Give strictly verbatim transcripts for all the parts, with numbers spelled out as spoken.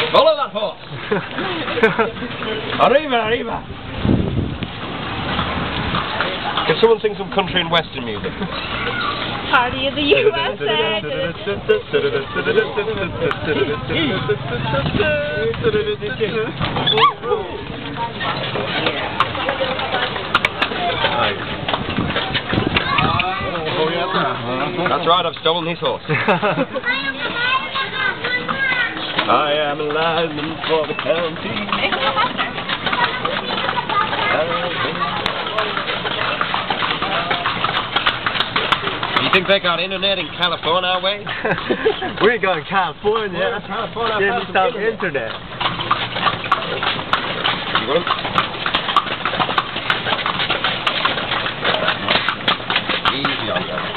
Follow that horse! Arriba, arriba! Can someone sing some country and western music? Party of the U S A! That's right, I've stolen his horse. I am a lineman for the county. You think they got internet in California way? We got California. Yeah, California. Give me some internet. You want them? Easy on that.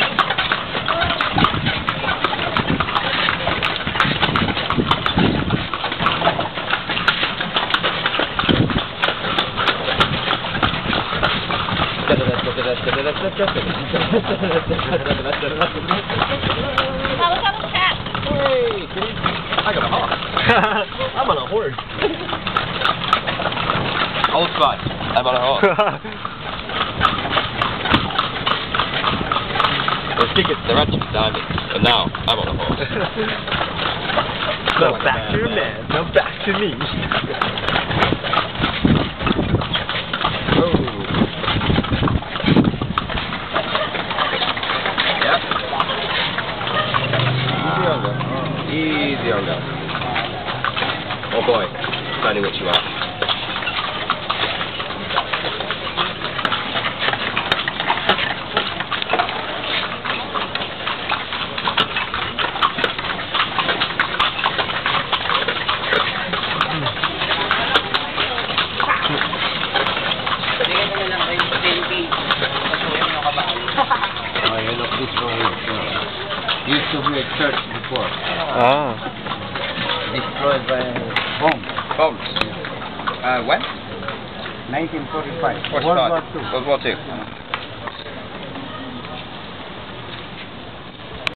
Now look at the cat. Hey, can you... I got a horse. I'm on a horse. Old Spice. I'm on a horse. The tickets, the ratchet diving, and now I'm on a horse. No, back to your man. No, back to me. Oh. Easy on that. Oh boy, finding what you are. Oh, you look, this one is, uh, used to be a church before. Oh. Destroyed by bombs. Bombs. Uh, when? nineteen forty-five. World World War Two. World War Two.